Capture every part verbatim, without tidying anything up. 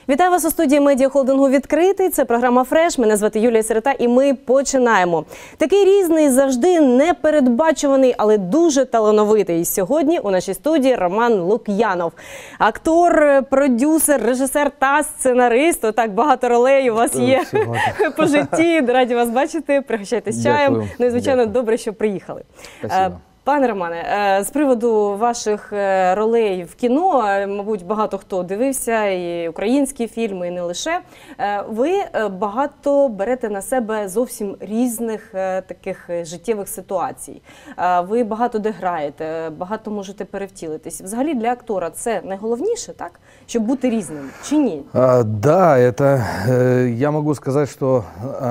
Вітаю вас у студії медіахолдингу «Відкритий». Це програма «Фреш». Мене звати Юлія Сирота і ми починаємо. Такий різний, завжди непередбачуваний, але дуже талановитий. Сьогодні у нашій студії Роман Лук'янов. Актор, продюсер, режисер та сценарист. Отак багато ролей у вас є по житті. Раді вас бачити. Пригощайтесь чаєм. Ну і, звичайно, добре, що приїхали. Спасибо. Пане Романе, з приводу ваших ролей в кіно, мабуть, багато хто дивився, і українські фільми, і не лише. Ви багато берете на себе зовсім різних таких життєвих ситуацій. Ви багато де граєте, багато можете перевтілитись. Взагалі для актора це найголовніше, так? Щоб бути різним, чи ні? А, да, это, я могу сказать, что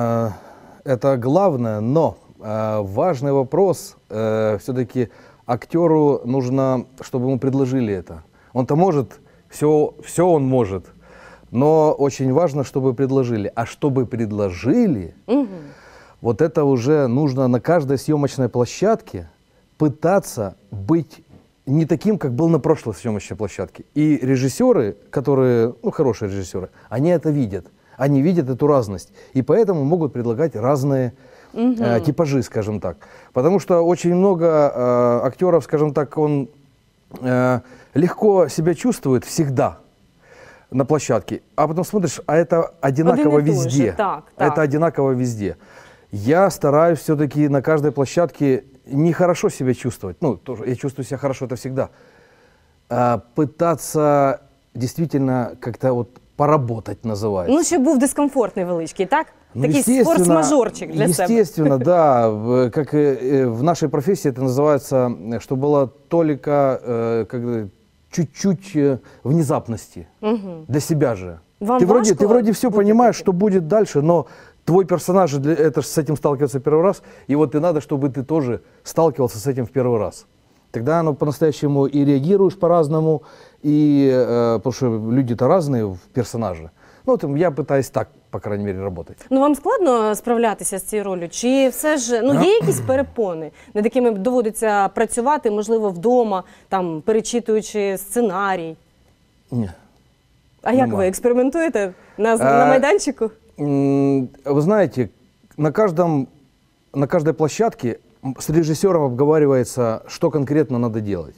это главное, но важный вопрос, все-таки актеру нужно, чтобы ему предложили это. Он-то может, все, все он может, но очень важно, чтобы предложили. А чтобы предложили, угу. вот это уже нужно на каждой съемочной площадке пытаться быть не таким, как был на прошлой съемочной площадке. И режиссеры, которые, ну, хорошие режиссеры, они это видят. Они видят эту разность. И поэтому могут предлагать разные Угу. э, типажи, скажем так. Потому что очень много э, актеров, скажем так, он э, легко себя чувствует всегда на площадке. А потом смотришь, а это одинаково везде. Так, так. Это одинаково везде. Я стараюсь все-таки на каждой площадке нехорошо себя чувствовать. Ну, тоже, я чувствую себя хорошо, это всегда. А пытаться действительно как-то вот поработать, называется. Ну, щоб був дискомфорт невеличкий, так? Ну, Такий форс-мажорчик для себя. Естественно, да. Как в нашей профессии это называется, что было только э, чуть-чуть внезапности. Угу. Для себя же. Вам ты, вроде, ты вроде все понимаешь, таким? Что будет дальше, но твой персонаж, это же с этим сталкивается первый раз, и вот и надо, чтобы ты тоже сталкивался с этим в первый раз. Тогда оно по-настоящему и реагируешь по-разному, и, э, потому что люди-то разные в персонаже. Ну, от я пытаюсь так, по крайней мере, работать. Ну, вам складно справлятися з цією ролью? Чи все ж, ну, є якісь перепони, над якими доводиться працювати, можливо, вдома, там, перечитуючи сценарій? Ні. А як ви, експериментуєте на, на майданчику? Вы знаете, на, каждом, на каждой площадке с режиссером обговаривается, что конкретно надо делать.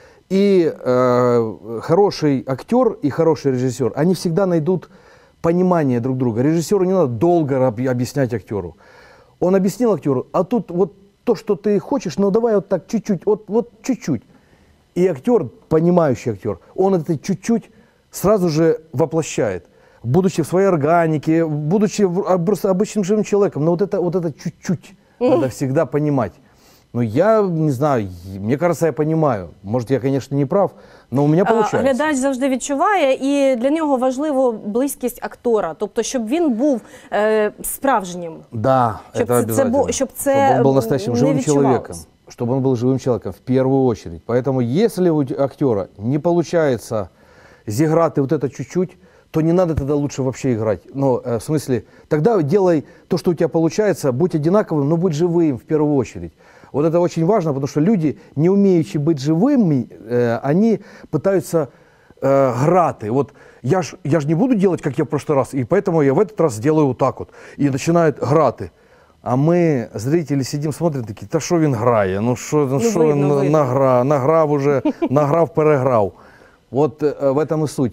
И э, хороший актер и хороший режиссер, они всегда найдут понимание друг друга. Режиссеру не надо долго объяснять актеру. Он объяснил актеру, а тут вот то, что ты хочешь, ну давай вот так чуть-чуть, вот, вот чуть-чуть. И актер, понимающий актер, он это чуть-чуть сразу же воплощает. Будучи в своей органике, будучи просто обычным живым человеком. Но вот это вот это чуть-чуть надо всегда понимать. Ну, я не знаю, мне кажется, я понимаю. Может, я, конечно, не прав, но у меня получается. Глядач завжди відчуває, і для нього важливо близькість актора. Тобто, щоб він був е, справжнім. Да, щоб это це, обязательно. Це, щоб це чтобы он был настоящим живым человеком. Чтобы Чтобы он был живым человеком, в первую очередь. Поэтому, если у актера не получается зіграти вот это чуть-чуть, то не надо тогда лучше вообще играть. Ну, в смысле, тогда делай то, что у тебя получается, будь одинаковым, но будь живым в первую очередь. Вот это очень важно, потому что люди, не умеющие быть живыми, э, они пытаются э, грати. Вот я ж, я ж не буду делать, как я в прошлый раз, и поэтому я в этот раз сделаю вот так вот. И начинают грати. А мы, зрители, сидим, смотрим, такі, та що він грає? Ну що ну, ну, він награв, награв уже, награв, переграв. Вот э, в этом и суть.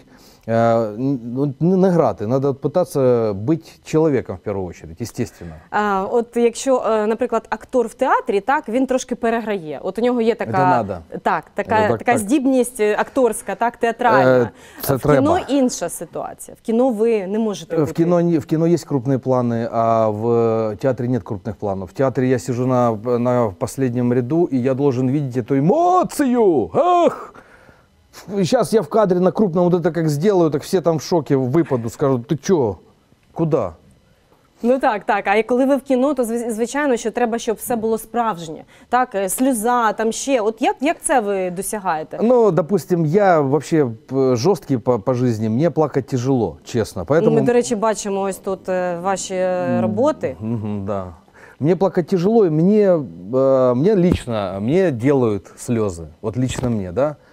Не грати, треба питатися бути чоловіком в першу чергу, естественно. А, от якщо, наприклад, актор в театрі, так, він трошки переграє. От у нього є така, так, така, так, така так. здібність акторська, так, театральна. Це в треба. кіно інша ситуація. В кіно ви не можете бути. В кіно, в кіно є крупні плани, а в театрі нет крупних планів. В театрі я сижу на, на последнем ряду, і я должен видеть эту эмоцию. Ах! Сейчас я в кадре на крупном вот это как сделаю, так все там в шоке выпадут, скажут, ты чё, куда? Ну так, так. А коли ви в кіно, то звичайно, що треба, щоб все було справжнє. Так, сльоза, там ще. От як, як це ви досягаєте? Ну, допустим, я вообще жорсткий по, по жизни, мне плакать тяжело, честно. Поэтому... Ми, до речі, бачимо ось тут ваші роботи. Mm-hmm, да. Мне плакать тяжело, и мне, э, мне лично, мне делают слезы, вот лично мне, да.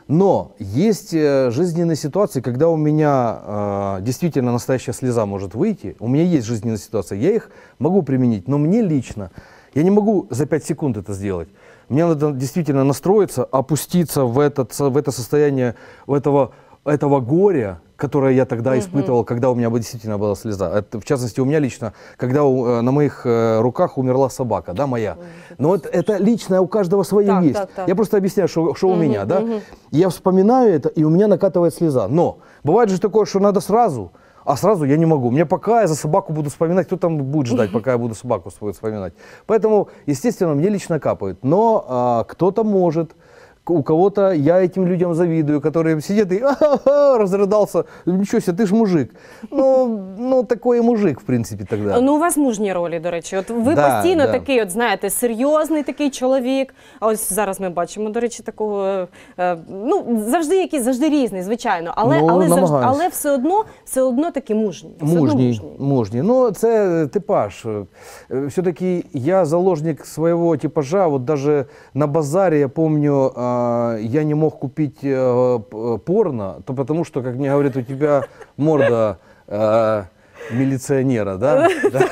Но есть э, жизненные ситуации, когда у меня э, действительно настоящая слеза может выйти. У меня есть жизненные ситуации, я их могу применить, но мне лично, я не могу за пять секунд это сделать. Мне надо действительно настроиться, опуститься в, этот, в это состояние, в этого, этого горя, которое я тогда uh-huh. испытывал, когда у меня действительно была слеза. Это, в частности, у меня лично, когда у, на моих э, руках умерла собака, да, моя. Uh-huh. Но это, это личное, у каждого свое так, есть. Так, так. Я просто объясняю, что, что uh-huh, у меня, да. Uh-huh. Я вспоминаю это, и у меня накатывает слеза. Но бывает же такое, что надо сразу, а сразу я не могу. Мне пока я за собаку буду вспоминать, кто там будет ждать, пока я буду собаку свою вспоминать. Поэтому, естественно, мне лично капает. Но а, кто-то может... У кого-то я этим людям завидую, которые сидят и а-ха-ха, разрыдался. Ничего себе, ты ж мужик. Ну, ну, такой мужик, в принципі, тогда. Ну, у вас мужні ролі, до речі. От ви да, постійно да. такий, от, знаєте, серйозний такий чоловік. А ось зараз ми бачимо, до речі, такого, е, ну, завжди якийсь, завжди різний, звичайно. Але, ну, але, завжди, але все одно, все одно таки мужній. Мужній, мужній. мужній. Ну, це типаж. Все-таки я заложник своего типажа. Вот даже на базаре, я помню, я не мог купить э, порно, то потому что, как мне говорят, у тебя морда э, милиционера, да?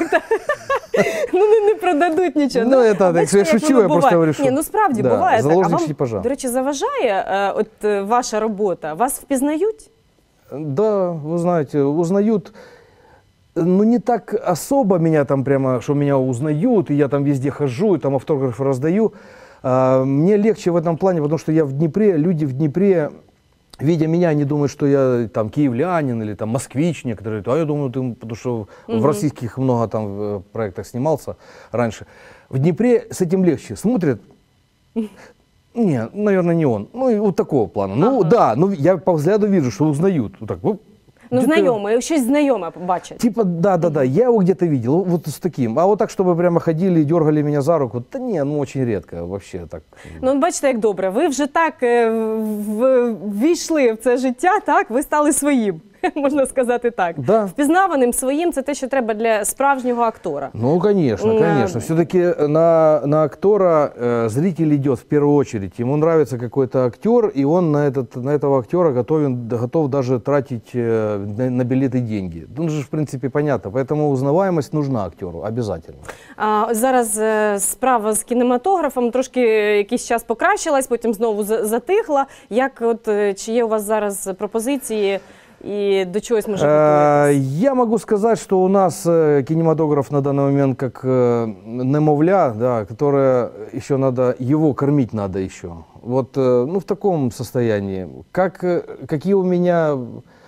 Ну, не продадуть нічого. Ну, это, так, я шучу, я просто говорю, що... Ні, ну, справді, буває так. Заложник типажа. До речі, заважає от ваша робота? Вас впізнають? Да, вы знаете, узнают. Ну, не так особо меня там прямо, что меня узнают, и я там везде хожу, и там автографы раздаю. Мне легче в этом плане, потому что я в Днепре, люди в Днепре, видя меня, они думают, что я там киевлянин или там москвич некоторые. А я думаю, ты, потому что угу. в российских много там проектах снимался раньше. В Днепре с этим легче. Смотрят, не, наверное, не он. Ну, и вот такого плана. Ну, ага. да, ну я по взгляду вижу, что узнают. Вот так, вот. Ну, знайоме, щось знайоме бачать. Типа, да-да-да, я его где-то видел, вот с таким. А вот так, чтобы прямо ходили и дергали меня за руку, да не, ну очень редко вообще так. Ну, бачите, як добре, ви вже так ввійшли в це життя, так, ви стали своїм. Можна сказати так. Да. Впізнаваним, своїм – це те, що треба для справжнього актора. Ну, конечно, конечно. Все-таки на, на актора э, зритель идет в первую очередь. Ему нравится какой-то актер, и он на, этот, на этого актера готовен, готов даже тратить э, на, на билеты деньги. Ну, же, в принципе, понятно. Поэтому узнаваемость нужна актеру, обязательно. А, зараз е, справа з кінематографом трошки якийсь час покращилась, потім знову затихла. Як, от, чи є у вас зараз пропозиції? И до чего может готовитесь? Я могу сказать, что у нас кинематограф на данный момент как немовля, да, которое еще надо, его кормить надо еще. Вот, ну, в таком состоянии. Как, какие у меня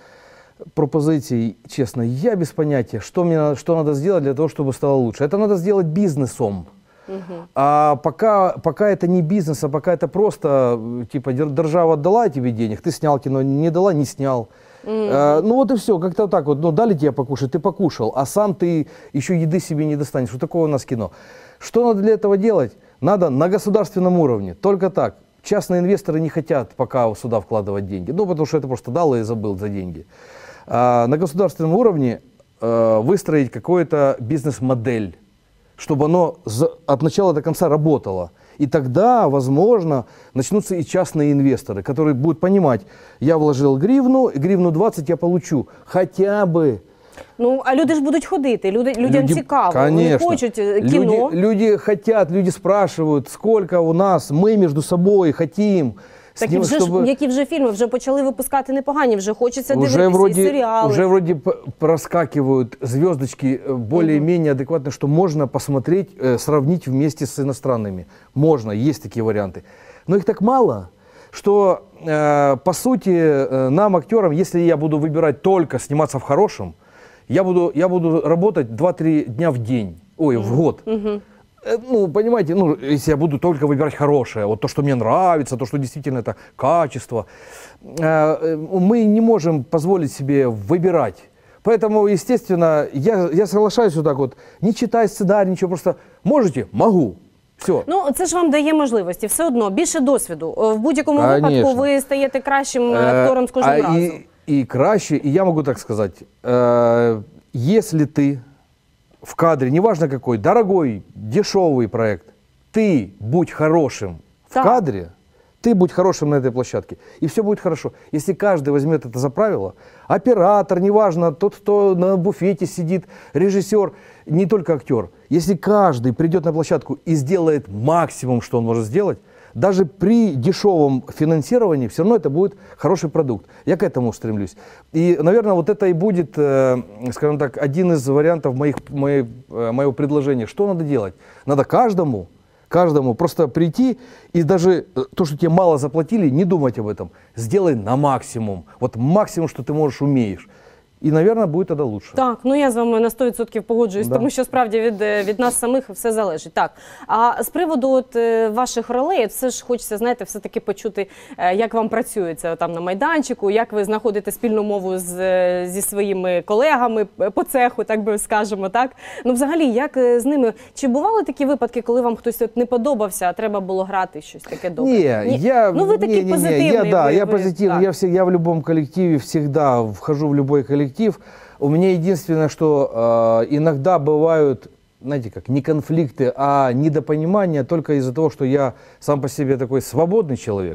пропозиции, честно, я без понятия, что, мне, что надо сделать для того, чтобы стало лучше. Это надо сделать бизнесом. Uh-huh. А пока, пока это не бизнес, а пока это просто, типа, держава отдала тебе денег, ты снял кино, не дала, не снял. Mm-hmm. а, ну вот и все, как-то так вот, ну дали тебе покушать, ты покушал, а сам ты еще еды себе не достанешь. Вот такое у нас кино. Что надо для этого делать? Надо на государственном уровне, только так. Частные инвесторы не хотят пока сюда вкладывать деньги, ну потому что это просто дал и забыл за деньги. А, на государственном уровне а, выстроить какую-то бизнес-модель, чтобы оно от начала до конца работало. И тогда, возможно, начнутся и частные инвесторы, которые будут понимать, я вложил гривну, гривну двадцать я получу, хотя бы. Ну, а люди ж будуть ходити, люди, людям люди, цікаво, конечно. Вони хочуть кіно. Люди, люди хотят, люди спрашивают, сколько у нас, мы между собой хотим. Так і вже щоб... ж, які вже фільми вже почали випускати непогані, вже хочеться уже дивитися вроде, і серіали. Уже вроде проскакивают звездочки более-менее адекватно, что можно посмотреть, сравнить вместе с иностранными. Можно, есть такие варианты. Но их так мало, что, по сути, нам, актерам, если я буду выбирать только сниматься в хорошем, я буду, я буду работать два-три дня в день, ой, в год. Mm-hmm. Ну, понимаете, ну, если я буду только выбирать хорошее, вот то, что мне нравится, то, что действительно это качество, мы не можем позволить себе выбирать. Поэтому, естественно, я, я соглашаюсь вот так вот, не читая сценарий, ничего, просто можете? Могу. Все. Ну, це ж вам дає можливості, все одно, більше досвіду. В будь-якому випадку ви стаєте кращим актором з кожним разом. И, и краще, и я могу так сказать, э, если ты в кадре, неважно какой, дорогой, дешевый проект, ты будь хорошим в так. кадре, Ты будь хорошим на этой площадке, и все будет хорошо. Если каждый возьмет это за правило, оператор, неважно, тот, кто на буфете сидит, режиссер, не только актер. Если каждый придет на площадку и сделает максимум, что он может сделать, даже при дешевом финансировании все равно это будет хороший продукт. Я к этому стремлюсь. И, наверное, вот это и будет, э, скажем так, один из вариантов моих, моей, э, моего предложения. Что надо делать? Надо каждому, каждому просто прийти и даже то, что тебе мало заплатили, не думать об этом. Сделай на максимум. Вот максимум, что ты можешь, умеешь. І, мабуть, буде тоді краще. Так, ну я з вами на сто відсотків погоджуюсь, Да. тому що справді від, від нас самих все залежить. Так, а з приводу от, е, ваших ролей, все ж хочеться, знаєте, все-таки почути, е, як вам працюється там на майданчику, як ви знаходите спільну мову з, е, зі своїми колегами по цеху, так би скажемо, так? Ну, взагалі, як е, з ними, чи бували такі випадки, коли вам хтось от не подобався, а треба було грати щось таке добре? Не, я, ну, вы такие не, не, не, позитивные. я, да, вы- я вы- позитивный, так. я, всег- я в любом коллективе всегда вхожу в любой коллектив. У меня единственное, что э, иногда бывают, знаете как, не конфликты, а недопонимания только из-за того, что я сам по себе такой свободный человек.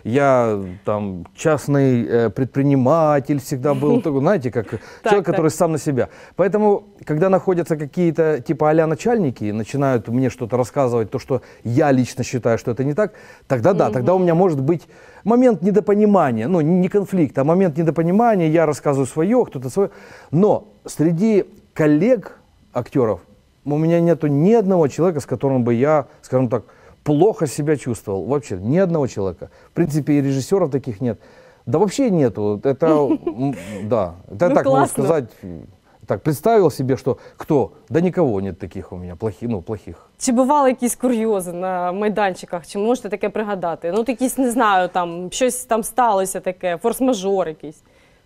Я там частный э, предприниматель всегда был, такой, знаете, как человек, который сам на себя. Поэтому, когда находятся какие-то типа а-ля начальники и начинают мне что-то рассказывать, то, что я лично считаю, что это не так, тогда да, тогда у меня может быть момент недопонимания, ну не конфликт, а момент недопонимания, я рассказываю свое, кто-то свое. Но среди коллег актеров у меня нету ни одного человека, с которым бы я, скажем так, плохо себя чувствовал. Вообще, ни одного человека. В принципе, и режиссеров таких нет. Да вообще нету. Это, м, да, это Ну, так можно классно. сказать. Так, представил себе, что кто? Да никого нет таких у меня, плохих, ну, плохих. Чи бували якісь курйози на майданчиках? Чи можете таке пригадати? Ну, от якісь, не знаю, там, щось там сталося таке, форс-мажор якийсь.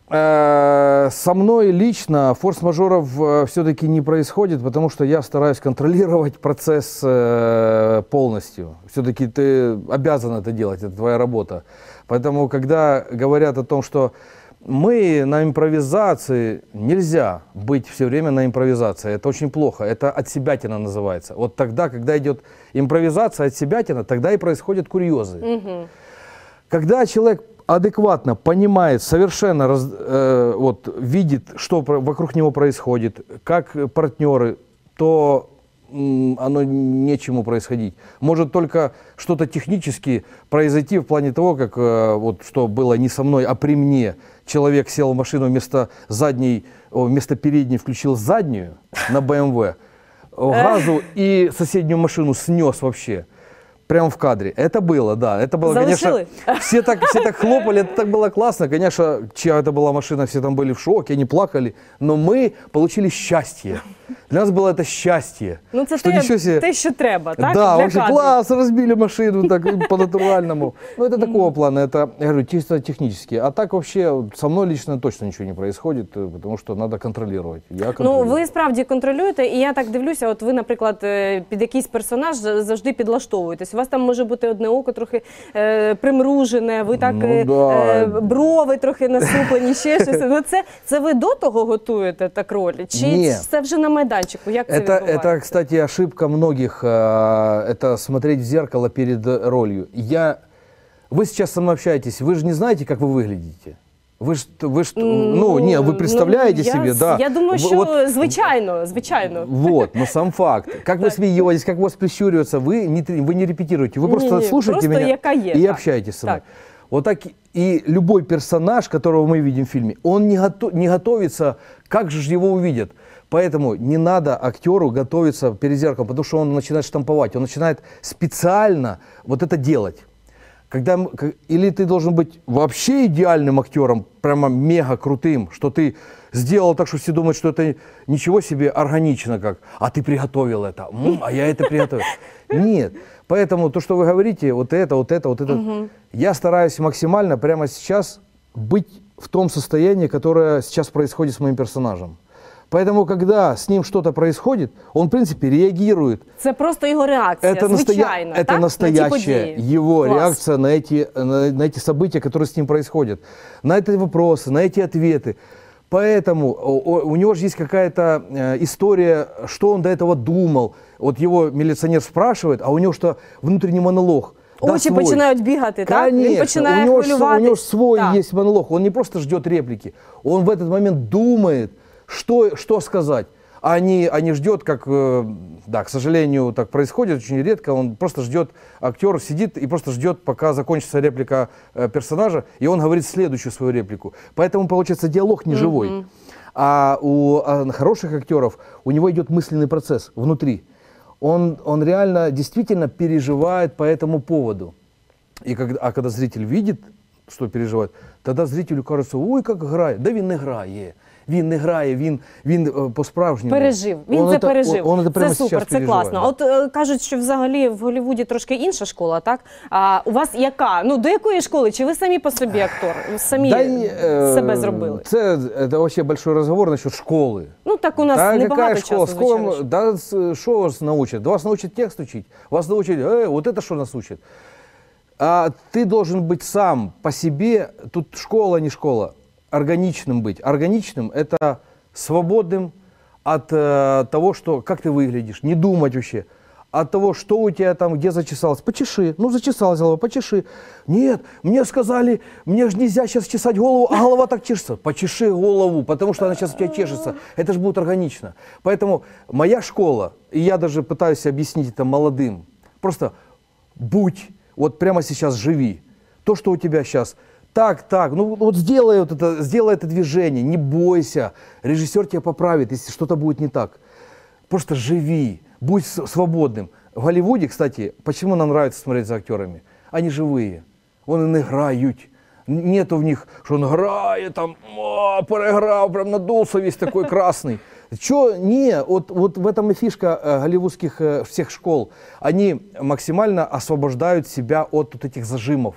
Э, Со мной лично форс-мажоров все-таки не происходит, потому что я стараюсь контролировать процесс э, полностью. Все-таки ты обязан это делать, это твоя работа. Поэтому, когда говорят о том, что мы на импровизации, нельзя быть все время на импровизации, это очень плохо, это отсебятина называется. Вот тогда, когда идет импровизация, отсебятина, тогда и происходят курьезы. Угу. Когда человек адекватно понимает, совершенно раз, э, вот, видит, что про- вокруг него происходит, как партнеры, то м, оно нечему происходить. Может только что-то технически произойти в плане того, как э, вот, что было не со мной, а при мне. Человек сел в машину вместо задней, о, вместо передней включил заднюю на бэ эм вэ, газу и соседнюю машину снес вообще. Прямо в кадре. Это было, да. Это было, Залишили? конечно, все так, все так хлопали, это так было классно. Конечно, чья это была машина, все там были в шоке, они плакали. Но мы получили счастье. Для нас было это счастье. Ну, це что те, ничего себе. те, що треба, так? Да, Для вообще кадрів. класс, разбили машину так по-натуральному. Ну, это такого плана, это, я говорю, чисто технически. А так вообще со мной лично точно ничего не происходит, потому что надо контролировать. Я Ну, контролирую. ви справді контролюєте, і я так дивлюся, от ви, наприклад, е, під якийсь персонаж завжди підлаштовуєтесь. У вас там може бути одне око трохи е, примружене, ви так, Ну, е, да. е, брови трохи насуплені, ще щось. Ну, це, це ви до того готуєте так ролі? Чи Ні. це вже на майданчику? Як це Это, відбувається? это, кстати, ошибка многих, э, это смотреть в зеркало перед ролью. Я... Вы сейчас со мной общаетесь, вы же не знаете, как вы выглядите. Вы ж, вы ж, ну, не, вы представляете ну, я, себе, да. Я думаю, В- що вот, звичайно, звичайно. вот, но сам факт. Как вы смеетесь, как у вас прищуривается, вы не, тр- вы не репетируете, вы просто Не-не-не, слушаете просто меня яка є, и так. общаетесь со мной. Так. Вот так и любой персонаж, которого мы видим в фильме, он не, гото- не готовится, как же ж его увидят. Поэтому не надо актеру готовиться перед зеркалом, потому что он начинает штамповать, он начинает специально вот это делать. Когда, м- к- или ты должен быть вообще идеальным актером, прямо мега крутым, что ты сделал так, что все думают, что это ничего себе органично как, а ты приготовил это, М, а я это приготовил. Нет. Поэтому то, что вы говорите, вот это, вот это, вот это, я стараюсь максимально прямо сейчас быть в том состоянии, которое сейчас происходит с моим персонажем. Поэтому, когда с ним что-то происходит, он, в принципе, реагирует. Це просто його реакція, Это, настоя- звичайно, это так? На ті настоящая події. его Клас. реакция на эти, на, на эти события, которые с ним происходят. На эти вопросы, на эти ответы. Поэтому о- о- у него же есть какая-то э, история, что он до этого думал. Вот его милиционер спрашивает, а у него что, внутренний монолог. Да, Очі свой. починають бігати, так? Він Конечно, починає у него, ж- у хвилюватись. него ж свой Так. есть монолог, он не просто ждет реплики, он в этот момент думает, что, что сказать, а не, а не ждет, как, э, да, к сожалению, так происходит очень редко, он просто ждет, актер сидит и просто ждет, пока закончится реплика э, персонажа, и он говорит следующую свою реплику. Поэтому получается диалог неживой. Mm-hmm. А у а, хороших актеров, у него идет мысленный процесс внутри. Он, он реально действительно переживает по этому поводу. И когда, а когда зритель видит, что переживает, тогда зрителю кажется, ой, как грає. Да він не грає. Він не грає, він, він е, по-справжньому. Пережив. Він Он це это- пережив. Он, он это прямо це супер, сейчас це переживает, класно. да. От е, кажуть, що взагалі в Голлівуді трошки інша школа, так? А у вас яка? Ну, до якої школи? Чи ви самі по собі актор? Ви самі Да и, э, себе зробили? це, это вообще большой разговор насчет школы. Ну, так у нас Да, небагато какая часу, школа? звичайно. Школа, да, с- что вас научат? Да вас научат текст учить. Вас научат, э, вот это что нас учат? А ты должен быть сам по себе, тут школа, не школа, органичным быть. Органичным – это свободным от э, того, что, как ты выглядишь, не думать вообще. От того, что у тебя там, где зачесалось. Почеши. Ну, зачесалась голова, почеши. Нет, мне сказали, мне же нельзя сейчас чесать голову, а голова так чешется. Почеши голову, потому что она сейчас у тебя чешется. Это же будет органично. Поэтому моя школа, и я даже пытаюсь объяснить это молодым, просто будь, вот прямо сейчас живи. То, что у тебя сейчас. Так, так, ну вот сделай вот это, сделай это движение, не бойся. Режиссер тебя поправит, если что-то будет не так. Просто живи, будь с- свободным. В Голливуде, кстати, почему нам нравится смотреть за актерами? Они живые, вони играют. Нету в них, что он играет, там, о, переиграл, прям надулся весь такой красный. Чё? Не, вот, вот в этом и фишка э, голливудских э, всех школ. Они максимально освобождают себя от вот этих зажимов.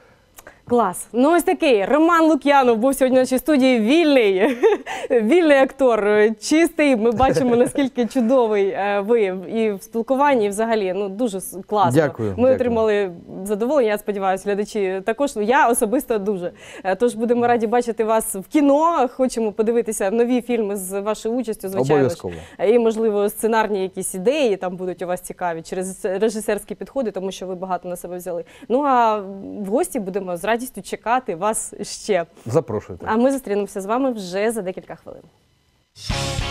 Клас. Ну ось такий Роман Лук'янов був сьогодні в нашій студії. Вільний, вільний актор, чистий. Ми бачимо, наскільки чудовий е, ви і в спілкуванні, і взагалі, ну дуже с- класно. Дякую, Ми дякую. отримали задоволення, я сподіваюся, глядачі також. Ну, я особисто дуже. Е, Тож будемо раді бачити вас в кіно. Хочемо подивитися нові фільми з вашою участю, звичайно ж. Обов'язково. І, можливо, сценарні якісь ідеї там будуть у вас цікаві через режисерські підходи, тому що ви багато на себе взяли. Ну а в гості будемо з радістю чекати вас ще. Запрошуйте. А ми зустрінемося з вами вже за декілька хвилин.